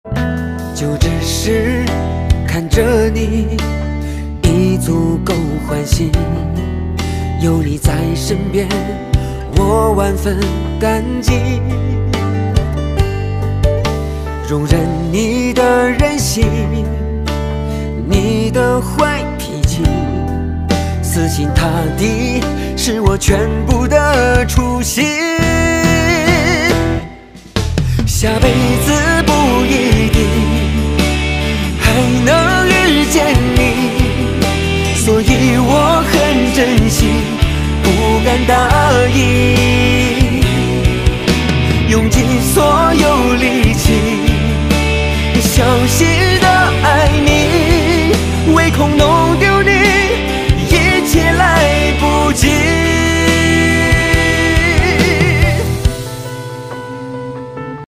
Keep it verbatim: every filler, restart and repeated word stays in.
就只是看着你，已足够欢喜。有你在身边，我万分感激。容忍你的任性，你的坏脾气，死心塌地是我全部的初心。下辈子不一定还能遇见你，所以我很珍惜，不敢大意。